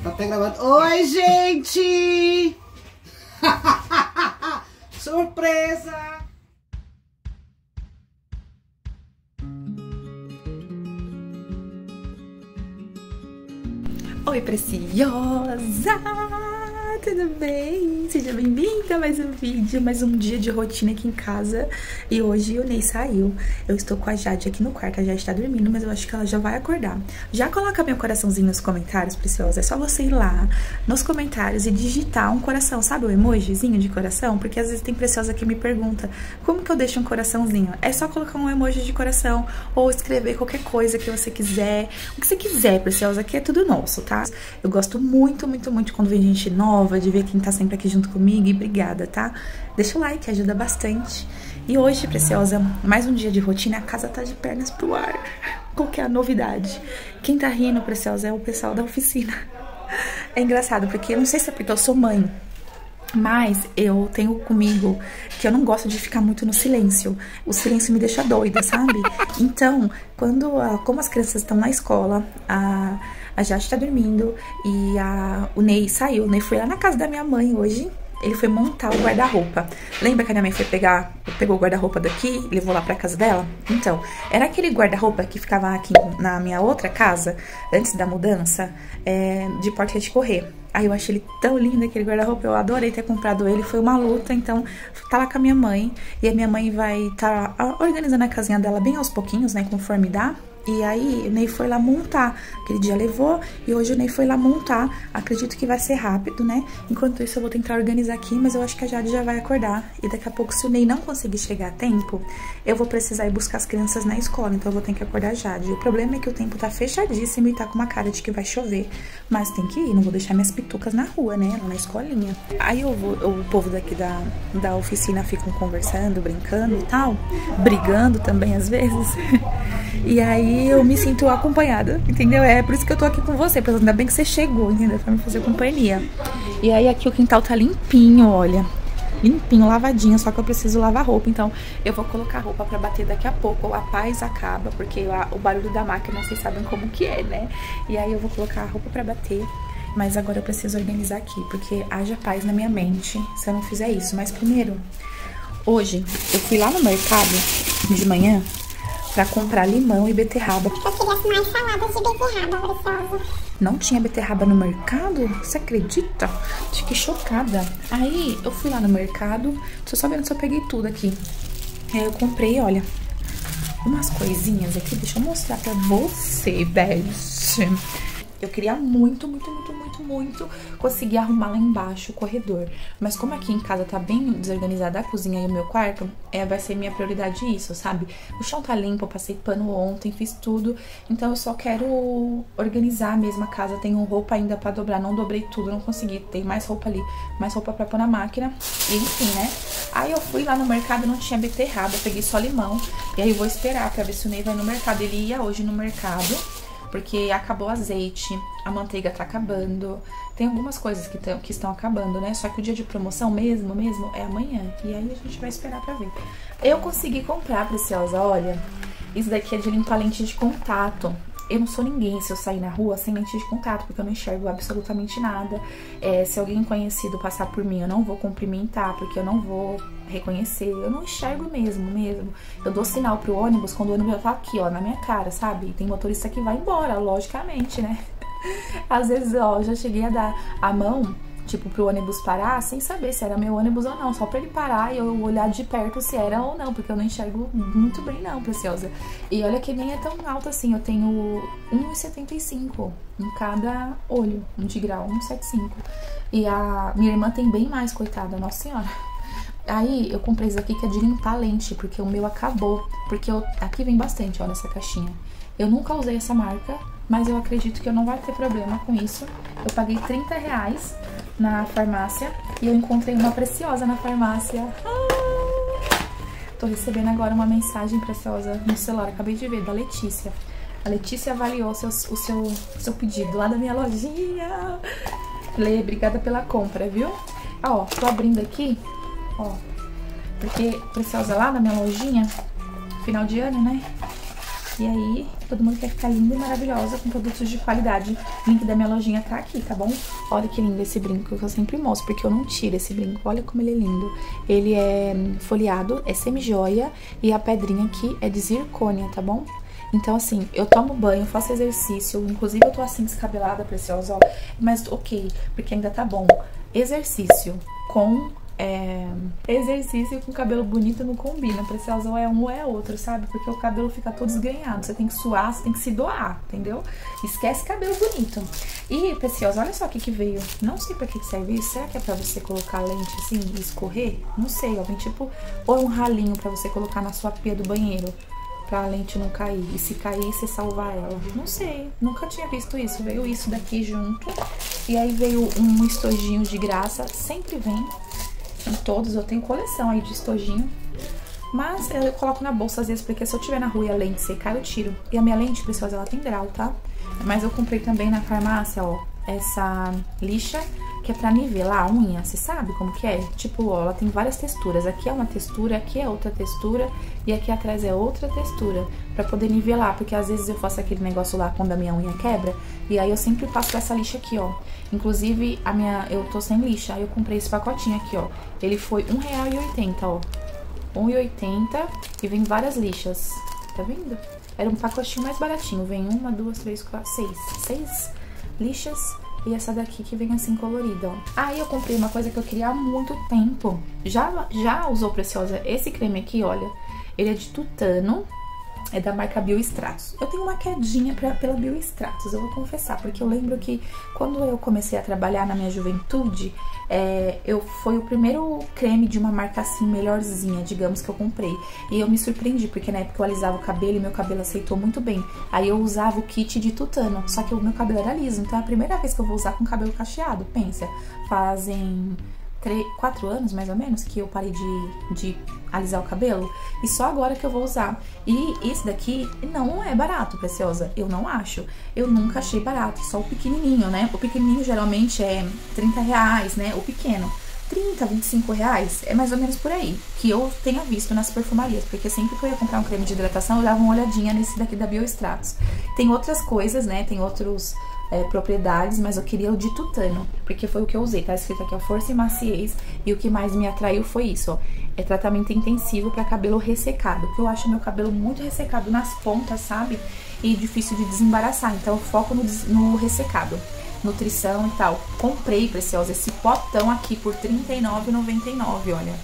Tá até gravando. Oi, gente! Surpresa! Oi, preciosa! Tudo bem? Seja bem-vinda a mais um vídeo, mais um dia de rotina aqui em casa. E hoje o Ney saiu. Eu estou com a Jade aqui no quarto, a Jade está dormindo, mas eu acho que ela já vai acordar. Já coloca meu coraçãozinho nos comentários, preciosa. É só você ir lá nos comentários e digitar um coração, sabe o emojizinho de coração? Porque às vezes tem preciosa que me pergunta, como que eu deixo um coraçãozinho? É só colocar um emoji de coração ou escrever qualquer coisa que você quiser. O que você quiser, preciosa, aqui é tudo nosso, tá? Eu gosto muito, muito, muito quando vem gente nova, de ver quem tá sempre aqui junto comigo, e obrigada, tá? Deixa o like, ajuda bastante. E hoje, preciosa, mais um dia de rotina, a casa tá de pernas pro ar. Qual que é a novidade? Quem tá rindo, preciosa, é o pessoal da oficina. É engraçado, porque eu não sei se é porque eu sou mãe, mas eu tenho comigo que eu não gosto de ficar muito no silêncio. O silêncio me deixa doida, sabe? Então, como as crianças estão na escola, a Jade tá dormindo e o Ney saiu. O Ney foi lá na casa da minha mãe hoje. Ele foi montar o guarda-roupa. Lembra que a minha mãe foi pegou o guarda-roupa daqui, levou lá pra casa dela? Então, era aquele guarda-roupa que ficava aqui na minha outra casa, antes da mudança, de porta de correr. Aí eu achei ele tão lindo, aquele guarda-roupa, eu adorei ter comprado ele, foi uma luta, então tá lá com a minha mãe, e a minha mãe vai tá organizando a casinha dela bem aos pouquinhos, né, conforme dá. E aí o Ney foi lá montar, aquele dia levou, e hoje o Ney foi lá montar, acredito que vai ser rápido, né? Enquanto isso eu vou tentar organizar aqui, mas eu acho que a Jade já vai acordar. E daqui a pouco, se o Ney não conseguir chegar a tempo, eu vou precisar ir buscar as crianças na escola, então eu vou ter que acordar a Jade. O problema é que o tempo tá fechadíssimo e tá com uma cara de que vai chover, mas tem que ir, não vou deixar minhas pitucas na rua, né? Lá na escolinha. Aí o povo daqui da oficina ficam conversando, brincando e tal, brigando também às vezes. E aí eu me sinto acompanhada, entendeu? É por isso que eu tô aqui com você, porque ainda bem que você chegou, entendeu? Pra me fazer companhia. E aí aqui o quintal tá limpinho, olha. Limpinho, lavadinho, só que eu preciso lavar roupa, então eu vou colocar roupa pra bater daqui a pouco, ou a paz acaba, porque o barulho da máquina, vocês sabem como que é, né? E aí eu vou colocar a roupa pra bater, mas agora eu preciso organizar aqui, porque haja paz na minha mente se eu não fizer isso. Mas primeiro, hoje eu fui lá no mercado de manhã pra comprar limão e beterraba. Eu queria mais saladas de beterraba, preciosa. Não tinha beterraba no mercado? Você acredita? Fiquei chocada. Aí eu fui lá no mercado, tô só vendo se eu peguei tudo aqui. Aí eu comprei, olha, umas coisinhas aqui, deixa eu mostrar pra você, beijo. Eu queria muito conseguir arrumar lá embaixo o corredor. Mas como aqui em casa tá bem desorganizada a cozinha e o meu quarto, vai ser minha prioridade isso, sabe? O chão tá limpo, eu passei pano ontem, fiz tudo. Então eu só quero organizar mesmo a casa. Tenho roupa ainda pra dobrar, não dobrei tudo, não consegui. Tem mais roupa ali, mais roupa pra pôr na máquina. E enfim, né? Aí eu fui lá no mercado, não tinha beterraba, peguei só limão. E aí eu vou esperar pra ver se o Ney vai no mercado. Ele ia hoje no mercado, porque acabou o azeite, a manteiga tá acabando. Tem algumas coisas que estão acabando, né? Só que o dia de promoção mesmo, é amanhã. E aí a gente vai esperar pra ver. Eu consegui comprar, preciosa, olha. Isso daqui é de limpar lente de contato. Eu não sou ninguém se eu sair na rua sem lente de contato, porque eu não enxergo absolutamente nada. Se alguém conhecido passar por mim, eu não vou cumprimentar, porque eu não vou reconhecer. Eu não enxergo mesmo. Eu dou sinal pro ônibus quando o ônibus tá aqui, ó, na minha cara, sabe? E tem motorista que vai embora, logicamente, né? Às vezes, ó, eu já cheguei a dar a mão, tipo, pro ônibus parar, sem saber se era meu ônibus ou não. Só pra ele parar e eu olhar de perto se era ou não, porque eu não enxergo muito bem não, preciosa. E olha que nem é tão alta assim, eu tenho 1,75 em cada olho, 1 de grau, 1,75. E a minha irmã tem bem mais, coitada, nossa senhora. Aí eu comprei isso aqui que é de limpar lente, porque o meu acabou. Porque aqui vem bastante, olha, essa caixinha. Eu nunca usei essa marca, mas eu acredito que eu não vai ter problema com isso. Eu paguei R$30 na farmácia e eu encontrei uma preciosa na farmácia. Tô recebendo agora uma mensagem preciosa no celular, acabei de ver, da Letícia. A Letícia avaliou o seu pedido lá da minha lojinha. Lê, obrigada pela compra, viu? Ó, tô abrindo aqui, ó, porque preciosa lá na minha lojinha, final de ano, né? E aí, todo mundo quer ficar linda e maravilhosa com produtos de qualidade. O link da minha lojinha tá aqui, tá bom? Olha que lindo esse brinco que eu sempre mostro, porque eu não tiro esse brinco. Olha como ele é lindo. Ele é folheado, é semi-joia e a pedrinha aqui é de zircônia, tá bom? Então, assim, eu tomo banho, faço exercício, inclusive eu tô assim descabelada, preciosa, ó. Mas ok, porque ainda tá bom. Exercício com cabelo bonito não combina, preciosa, ou é um ou é outro, sabe? Porque o cabelo fica todo esganhado, você tem que suar, você tem que se doar, entendeu? Esquece cabelo bonito. E, preciosa, olha só o que veio. Não sei pra que serve isso. Será que é pra você colocar lente assim e escorrer? Não sei, ó, vem tipo, ou é um ralinho pra você colocar na sua pia do banheiro, pra lente não cair. E se cair, você salvar ela. Não sei, nunca tinha visto isso. Veio isso daqui junto. E aí veio um estojinho de graça. Sempre vem. Em todos, eu tenho coleção aí de estojinho. Mas eu coloco na bolsa às vezes, porque se eu tiver na rua e a lente secar, eu tiro. E a minha lente, pessoal, ela tem grau, tá? Mas eu comprei também na farmácia, ó, essa lixa, que é pra nivelar a unha, você sabe como que é? Tipo, ó, ela tem várias texturas. Aqui é uma textura, aqui é outra textura e aqui atrás é outra textura, pra poder nivelar, porque às vezes eu faço aquele negócio lá quando a minha unha quebra, e aí eu sempre passo essa lixa aqui, ó. Inclusive, eu tô sem lixa, aí eu comprei esse pacotinho aqui, ó. Ele foi R$1,80, ó. R$1,80 e vem várias lixas, tá vendo? Era um pacotinho mais baratinho, vem 1, 2, 3, 4, 6 lixas. E essa daqui que vem assim colorida, ó. Aí eu comprei uma coisa que eu queria há muito tempo. Já usou, preciosa? Esse creme aqui, olha, ele é de tutano. É da marca Biostratos. Eu tenho uma quedinha pela Biostratos, eu vou confessar, porque eu lembro que quando eu comecei a trabalhar na minha juventude, foi o primeiro creme de uma marca assim melhorzinha, digamos, que eu comprei. E eu me surpreendi, porque na época eu alisava o cabelo e meu cabelo aceitou muito bem. Aí eu usava o kit de tutano, só que o meu cabelo era liso, então é a primeira vez que eu vou usar com cabelo cacheado, pensa. Fazem 4 anos, mais ou menos, que eu parei de alisar o cabelo. E só agora que eu vou usar. E esse daqui não é barato, preciosa. Eu não acho. Eu nunca achei barato. Só o pequenininho, né? O pequenininho geralmente é R$30, né? O pequeno. 30, 25 reais. É mais ou menos por aí. Que eu tenha visto nas perfumarias. Porque sempre que eu ia comprar um creme de hidratação, eu dava uma olhadinha nesse daqui da Biostratos. Tem outras coisas, né? Tem outros propriedades, mas eu queria o de tutano, porque foi o que eu usei. Tá escrito aqui, ó, força e maciez, e o que mais me atraiu foi isso, ó, é tratamento intensivo para cabelo ressecado, porque eu acho meu cabelo muito ressecado nas pontas, sabe, e difícil de desembaraçar, então eu foco no ressecado, nutrição e tal. Comprei, preciosa, esse potão aqui por R$39,99, olha,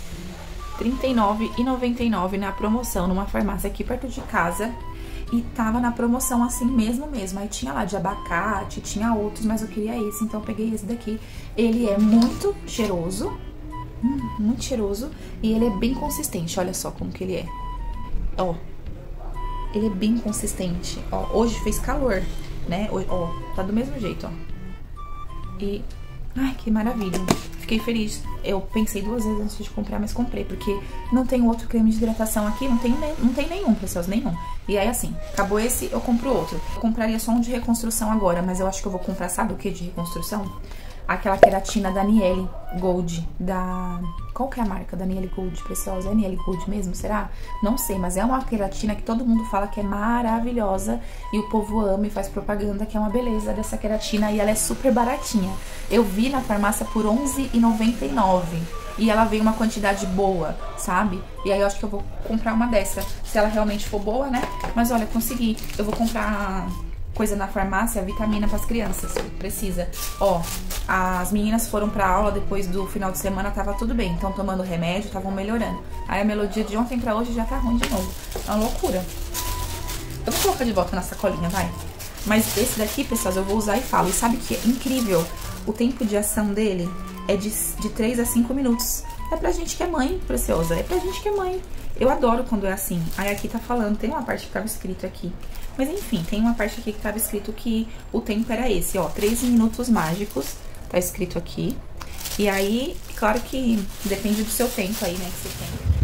R$39,99 na promoção, numa farmácia aqui perto de casa. E tava na promoção assim mesmo. Aí tinha lá de abacate, tinha outros, mas eu queria esse, então eu peguei esse daqui. Ele é muito cheiroso, e ele é bem consistente, olha só como que ele é. Ó, ele é bem consistente, ó, hoje fez calor, né, ó, tá do mesmo jeito, ó. E, ai, que maravilha, fiquei feliz. Eu pensei 2 vezes antes de comprar, mas comprei, porque não tem outro creme de hidratação aqui, não tem nenhum, pessoas, nenhum. E aí, assim, acabou esse, eu compro outro. Eu compraria só um de reconstrução agora, mas eu acho que eu vou comprar, sabe o que de reconstrução? Aquela queratina da Niele Gold, qual que é a marca da Niele Gold, preciosa? É Niele Gold mesmo, será? Não sei, mas é uma queratina que todo mundo fala que é maravilhosa e o povo ama e faz propaganda, que é uma beleza dessa queratina, e ela é super baratinha. Eu vi na farmácia por R$11,99 e ela veio uma quantidade boa, sabe? E aí eu acho que eu vou comprar uma dessa, se ela realmente for boa, né? Mas olha, consegui. Eu vou comprar coisa na farmácia, vitamina para as crianças, precisa. Ó, as meninas foram pra aula depois do final de semana, tava tudo bem, estão tomando remédio, estavam melhorando. Aí a melodia de ontem pra hoje já tá ruim de novo. É uma loucura. Eu vou colocar de volta na sacolinha, vai. Mas esse daqui, pessoal, eu vou usar e falo. E sabe que é incrível? O tempo de ação dele é de 3 a 5 minutos. É pra gente que é mãe, preciosa. É pra gente que é mãe. Eu adoro quando é assim. Aí aqui tá falando, tem uma parte que tava escrito aqui. Mas enfim, tem uma parte aqui que tava escrito que o tempo era esse, ó. 3 minutos mágicos, tá escrito aqui. E aí, claro que depende do seu tempo aí, né, que você tem.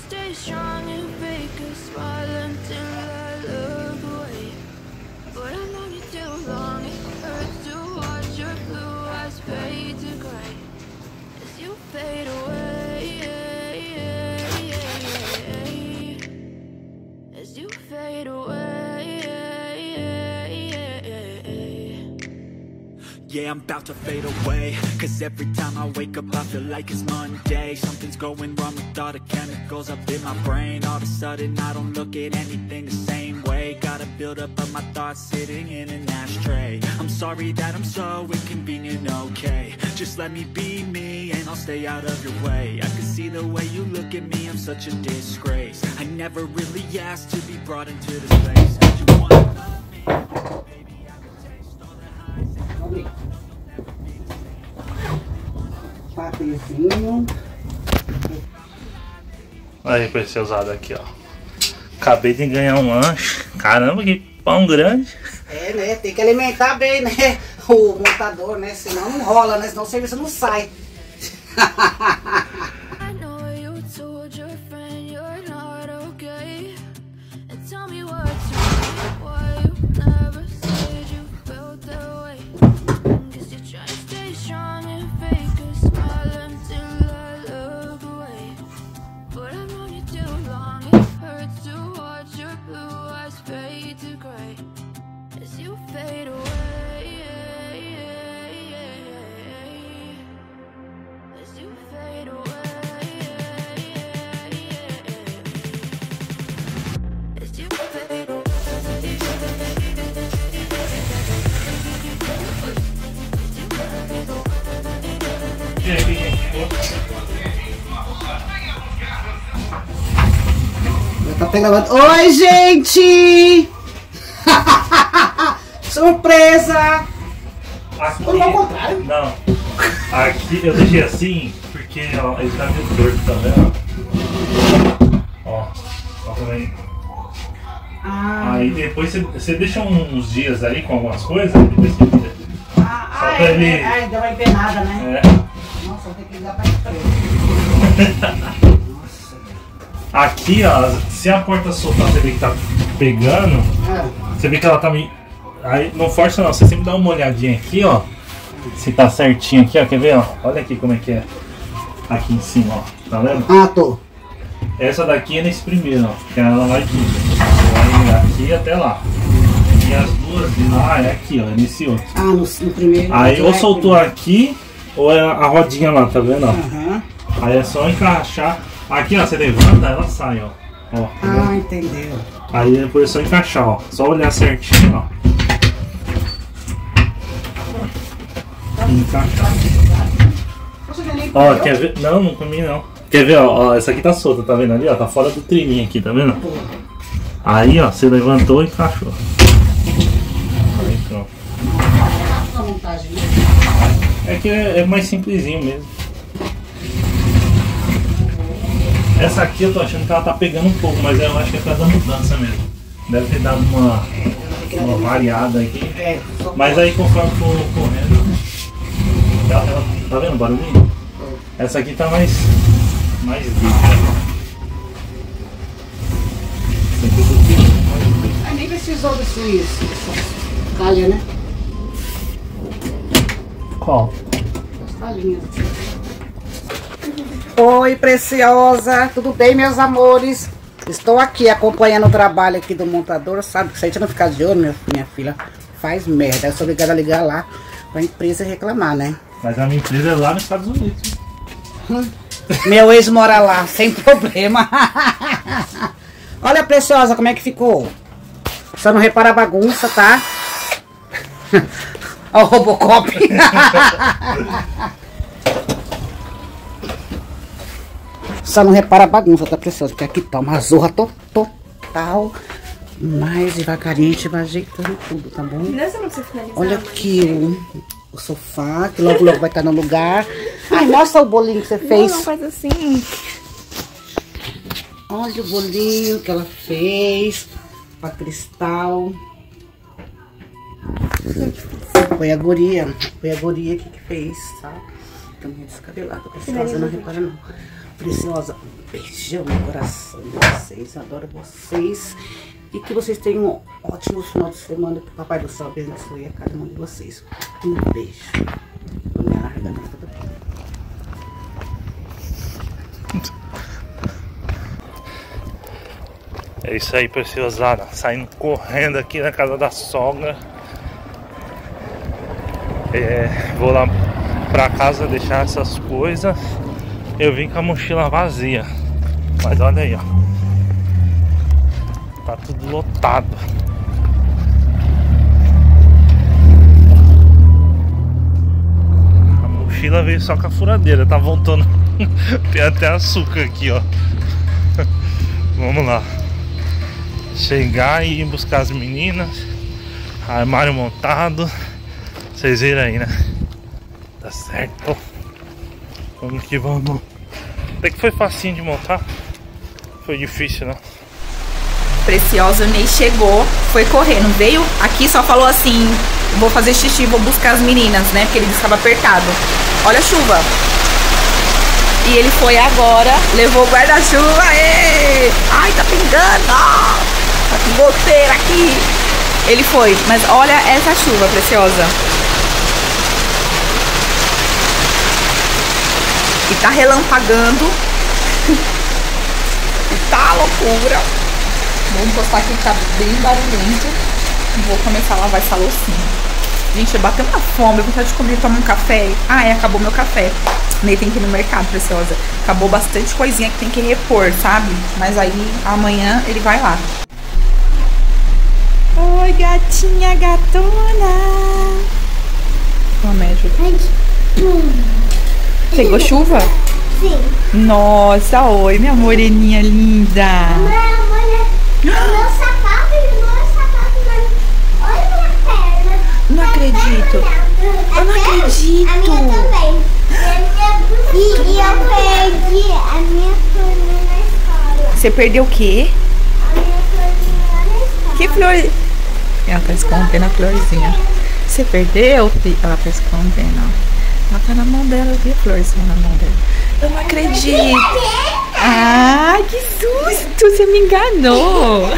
stay strong and fake a smile until I look away. But I've known you too long, it hurts to watch your blue eyes fade to gray as you fade away, as you fade away. Yeah, I'm about to fade away, cause every time I wake up I feel like it's Monday. Something's going wrong with all the chemicals up in my brain. All of a sudden I don't look at anything the same way. Gotta build up of my thoughts sitting in an ashtray. I'm sorry that I'm so inconvenient, okay. Just let me be me and I'll stay out of your way. I can see the way you look at me, I'm such a disgrace. I never really asked to be brought into this place. You wanna love me, baby, I can taste all the highs and lows. Patezinho. Aí, preciosado aqui, ó. Acabei de ganhar um lanche. Caramba, que pão grande. É, né? Tem que alimentar bem, né? O montador, né? Senão não rola, né? Senão o serviço não sai. I know you told your friend you're not okay, and tell me what's wrong, why you never said you felt that way. Cause you try to stay strong and fake a smile until I look away. But I've known you too long, it hurts to watch your blue eyes fade to gray as you fade away. As you fade away. As you fade away. Já tá pegando. Oi, gente! Surpresa! Aqui, Ou ao contrário? não. Aqui eu deixei assim porque, ó, ele tá meio torto, tá vendo? Ó, ó também. Aí depois você deixa uns dias ali com algumas coisas, depois você vira. Só pra ele. Ai, deu uma empenada, né? É. Nossa, vou ter que ligar pra frente. Aqui, ó, se a porta soltar, você vê que tá pegando, você vê que ela tá meio. Aí não força não, você sempre dá uma olhadinha aqui, ó. Se tá certinho aqui, ó, quer ver, ó? Olha aqui como é que é. Aqui em cima, ó, tá vendo? Ah, tô. Essa daqui é nesse primeiro, ó, que ela vai aqui. Vai aqui até lá. E as duas de lá é aqui, ó, é nesse outro. Ah, no primeiro. Aí ou soltou aqui, ou é a rodinha lá, tá vendo, ó? Aham. Aí é só encaixar. Aqui, ó, você levanta, ela sai, ó. Ó, tá vendo? Ah, entendeu. Aí depois é só encaixar, ó. Só olhar certinho, ó. Encaixar. Ó, quer ver? Não, não comi não. Quer ver, ó? Essa aqui tá solta, tá vendo ali, ó? Tá fora do trilhinho aqui, tá vendo? Aí, ó, você levantou e encaixou. Aí, pronto. É que é mais simplesinho mesmo. Essa aqui eu tô achando que ela tá pegando um pouco, mas eu acho que é por causa da mudança mesmo. Deve ter dado uma variada aqui. Mas aí conforme for correndo, ela, tá vendo o barulhinho? Essa aqui tá mais líquida. Nem precisou dessa calha, né? Qual? As calhinhas. Oi, preciosa, tudo bem, meus amores? Estou aqui acompanhando o trabalho aqui do montador, sabe? Que se a gente não ficar de olho, minha filha, faz merda. Eu sou obrigada a ligar lá pra empresa reclamar, né? Mas a minha empresa é lá nos Estados Unidos. Meu ex mora lá, sem problema. Olha, preciosa, como é que ficou? Só não repara a bagunça, tá? Olha o Robocop. Só não repara a bagunça, tá, preciosa? Porque aqui tá uma zorra total. Mais devagarinho a gente vai ajeitando tudo, tá bom? Olha aqui o sofá, que logo vai estar no lugar. Ai, mostra o bolinho que você fez. Não, faz assim. Olha o bolinho que ela fez pra Cristal. Foi a guria aqui que fez, tá? Também é descabelada, preciosa, não repara não. Preciosa, um beijão no coração de vocês. Adoro vocês. E que vocês tenham um ótimo final de semana. Que o Papai do Céu abençoe a cada um de vocês. Um beijo. Tô me largando tudo bem. É isso aí, preciosada. Saindo correndo aqui na casa da sogra. Vou lá pra casa deixar essas coisas. Eu vim com a mochila vazia. Mas olha aí, ó. Tá tudo lotado. A mochila veio só com a furadeira. Tá voltando. Tem até açúcar aqui, ó. Vamos lá. Chegar e ir buscar as meninas. Armário montado. Vocês viram aí, né? Tá certo. Vamos que vamos. Até que foi facinho de montar. Foi difícil, não? Preciosa, o Ney chegou, foi correndo, veio aqui, só falou assim: vou fazer xixi, vou buscar as meninas, né? Porque ele estava apertado. Olha a chuva. E ele foi agora, levou o guarda-chuva. Ai, tá pingando. Tá com goteira aqui. Ele foi, mas olha essa chuva, Preciosa. E tá relampagando. E tá loucura. Vou encostar aqui que tá bem barulhento. Vou começar a lavar essa loucinha. Gente, eu bateu uma fome, eu vou de comer, tomar um café. Acabou meu café. Ney tem que ir no mercado, Preciosa. Acabou bastante coisinha que tem que repor, sabe? Mas aí amanhã ele vai lá. Oi, gatinha gatona. Uma média. Pegou chuva? Sim. Nossa, oi, minha moreninha linda. Meu sapato e o meu sapato, mano. Olha minha perna. Não acredito. Eu não acredito. A minha também. E eu perdi a minha florzinha na escola. Você perdeu o quê? A minha florzinha lá na escola. Que flor? Ela tá escondendo a florzinha. Você perdeu? Ela tá escondendo. Ela tá na mão dela, eu vi a florzinha na mão dela. Eu não acredito. Ai, que susto! Você me enganou.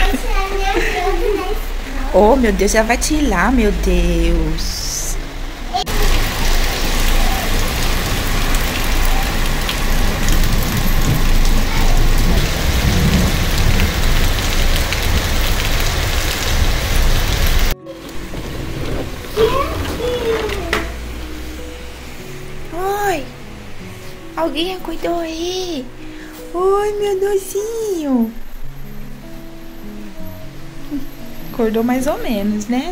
Oh, meu Deus, já vai tirar, meu Deus. Oi, alguém acordou aí? Oi, meu docinho. Acordou mais ou menos, né?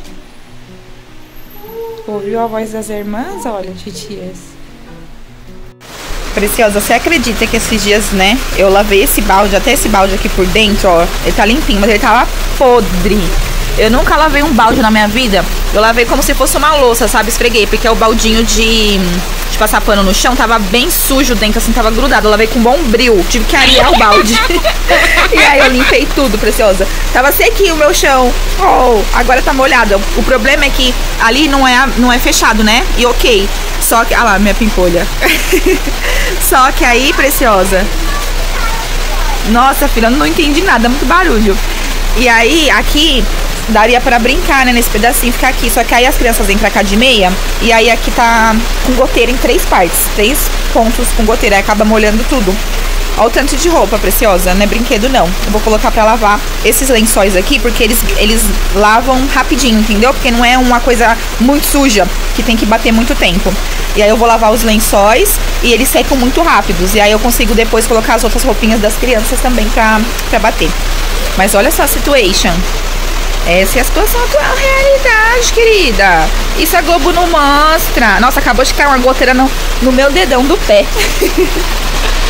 Ouviu a voz das irmãs? Olha, titias. Preciosa, você acredita que esses dias, né? Eu lavei esse balde, até esse balde aqui por dentro, ó. Ele tá limpinho, mas ele tava podre. Eu nunca lavei um balde na minha vida. Eu lavei como se fosse uma louça, sabe? Esfreguei, porque é o baldinho de passar pano no chão. Tava bem sujo dentro, assim, tava grudado. Eu lavei com Bombril. Tive que arear o balde. E aí eu limpei tudo, Preciosa. Tava sequinho o meu chão. Oh, agora tá molhado. O problema é que ali não é fechado, né? E ok. Só que... Ah lá, minha pimpolha. Só que aí, Preciosa... Nossa, filha, eu não entendi nada. Muito barulho. E aí, aqui... Daria pra brincar, né, nesse pedacinho, ficar aqui. Só que aí as crianças vêm pra cá de meia. E aí aqui tá com goteira em 3 partes. 3 pontos com goteira. Aí acaba molhando tudo. Olha o tanto de roupa, Preciosa. Não é brinquedo, não. Eu vou colocar pra lavar esses lençóis aqui, porque eles lavam rapidinho, entendeu? Porque não é uma coisa muito suja, que tem que bater muito tempo. E aí eu vou lavar os lençóis e eles secam muito rápidos. E aí eu consigo depois colocar as outras roupinhas das crianças também pra bater. Mas olha só a situation. Essa é a situação atual, a realidade, querida. Isso a Globo não mostra. Nossa, acabou de cair uma goteira no meu dedão do pé.